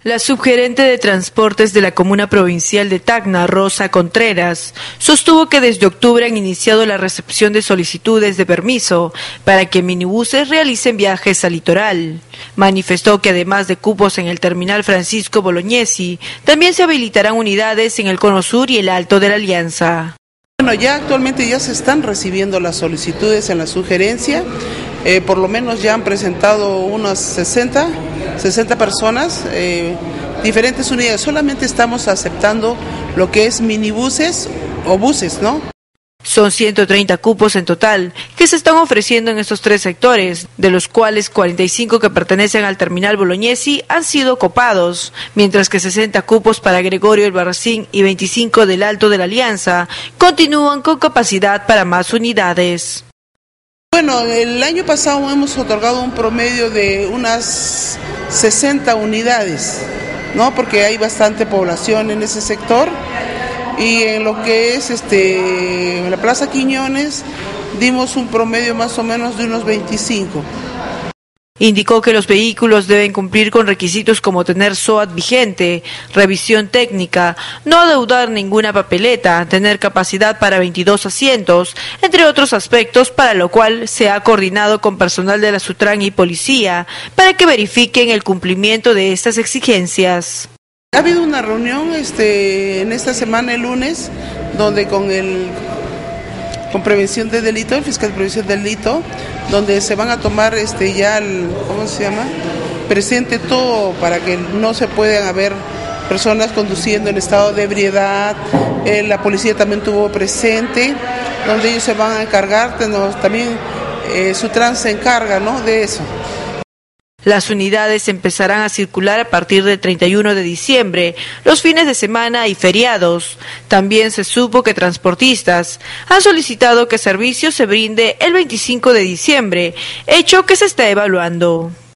La subgerente de Transportes de la Comuna Provincial de Tacna, Rosa Contreras, sostuvo que desde octubre han iniciado la recepción de solicitudes de permiso para que minibuses realicen viajes al litoral. Manifestó que además de cupos en el terminal Francisco Bolognesi, también se habilitarán unidades en el Cono Sur y el Alto de la Alianza. Bueno, ya actualmente ya se están recibiendo las solicitudes en la sugerencia, por lo menos ya han presentado unas 60 personas, diferentes unidades. Solamente estamos aceptando lo que es minibuses o buses, ¿no? Son 130 cupos en total que se están ofreciendo en estos tres sectores, de los cuales 45 que pertenecen al terminal Bolognesi han sido copados, mientras que 60 cupos para Gregorio Albarracín y 25 del Alto de la Alianza continúan con capacidad para más unidades. Bueno, el año pasado hemos otorgado un promedio de unas 60 unidades, ¿no? Porque hay bastante población en ese sector. Y en lo que es la Plaza Quiñones dimos un promedio más o menos de unos 25. Indicó que los vehículos deben cumplir con requisitos como tener SOAT vigente, revisión técnica, no adeudar ninguna papeleta, tener capacidad para 22 asientos, entre otros aspectos, para lo cual se ha coordinado con personal de la Sutran y policía para que verifiquen el cumplimiento de estas exigencias. Ha habido una reunión en esta semana, el lunes, donde con prevención de delito, el fiscal de prevención de delito, donde se van a tomar presente todo para que no se puedan haber personas conduciendo en estado de ebriedad. La policía también tuvo presente, donde ellos se van a encargar, también Sutran se encarga, ¿no?, de eso. Las unidades empezarán a circular a partir del 31 de diciembre, los fines de semana y feriados. También se supo que transportistas han solicitado que servicio se brinde el 25 de diciembre, hecho que se está evaluando.